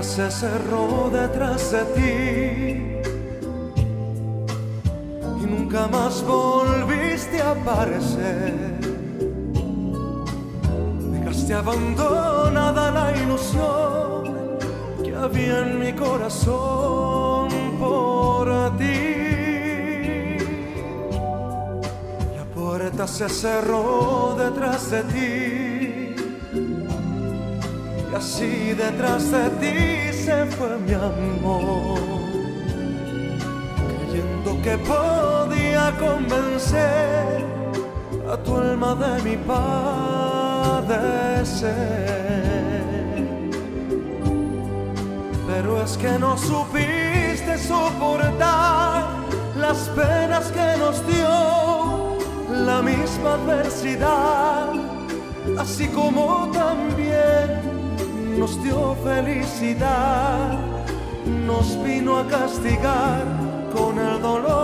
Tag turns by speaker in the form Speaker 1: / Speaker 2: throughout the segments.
Speaker 1: se cerró detrás de ti y nunca más volviste a aparecer. Dejaste abandonada la ilusión que había en mi corazón por ti. La puerta se cerró detrás de ti y así detrás de ti se fue mi amor, creyendo que podía convencer a tu alma de mi padecer. Pero es que no supiste soportar las penas que nos dio la misma adversidad, así como también nos dio felicidad, nos vino a castigar con el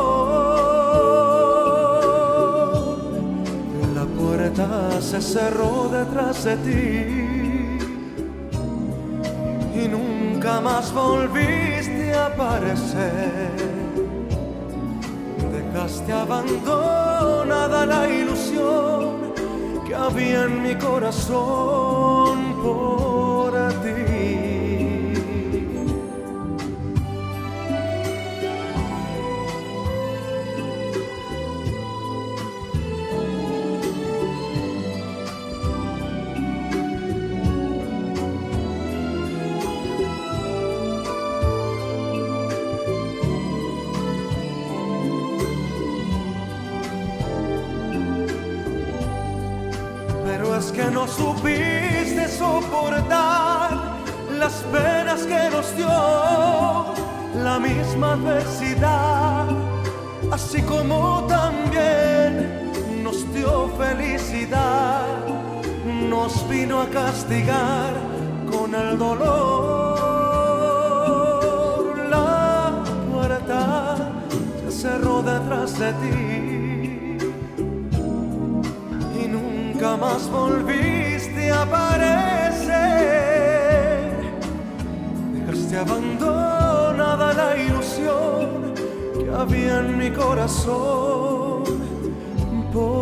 Speaker 1: dolor. La puerta se cerró detrás de ti y nunca más volviste a aparecer. Dejaste abandonada la ilusión que había en mi corazón por ti. Pero es que no supiste soportar las penas que nos dio la misma adversidad, así como también nos dio felicidad, nos vino a castigar con el dolor. La puerta se cerró detrás de ti y nunca más volviste a aparecer. Dejaste abandonada la ilusión que había en mi corazón